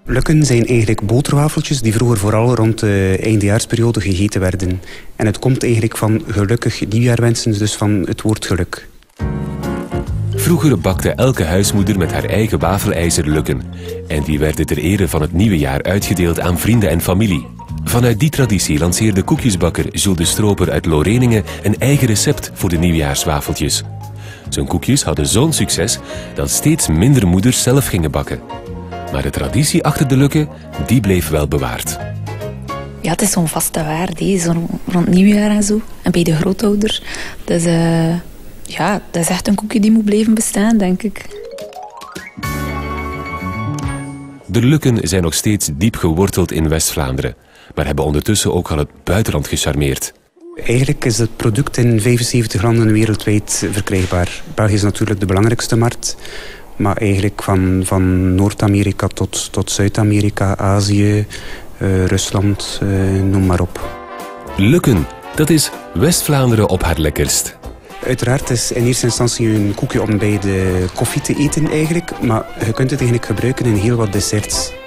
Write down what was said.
Lukken zijn eigenlijk boterwafeltjes die vroeger vooral rond de eindejaarsperiode gegeten werden. En het komt eigenlijk van gelukkig nieuwjaarwensen, dus van het woord geluk. Vroeger bakte elke huismoeder met haar eigen wafelijzer lukken. En die werden ter ere van het nieuwe jaar uitgedeeld aan vrienden en familie. Vanuit die traditie lanceerde koekjesbakker Jules de Stroper uit Loreningen een eigen recept voor de nieuwjaarswafeltjes. Zijn koekjes hadden zo'n succes dat steeds minder moeders zelf gingen bakken. Maar de traditie achter de lukken, die bleef wel bewaard. Ja, het is zo'n vaste waarde, zo rond nieuwjaar en zo. En bij de grootouders. Dus ja, dat is echt een koekje die moet blijven bestaan, denk ik. De lukken zijn nog steeds diep geworteld in West-Vlaanderen, maar hebben ondertussen ook al het buitenland gecharmeerd. Eigenlijk is het product in 75 landen wereldwijd verkrijgbaar. België is natuurlijk de belangrijkste markt. Maar eigenlijk van Noord-Amerika tot Zuid-Amerika, Azië, Rusland, noem maar op. Lukken, dat is West-Vlaanderen op haar lekkerst. Uiteraard is in eerste instantie een koekje om bij de koffie te eten eigenlijk. Maar je kunt het eigenlijk gebruiken in heel wat desserts.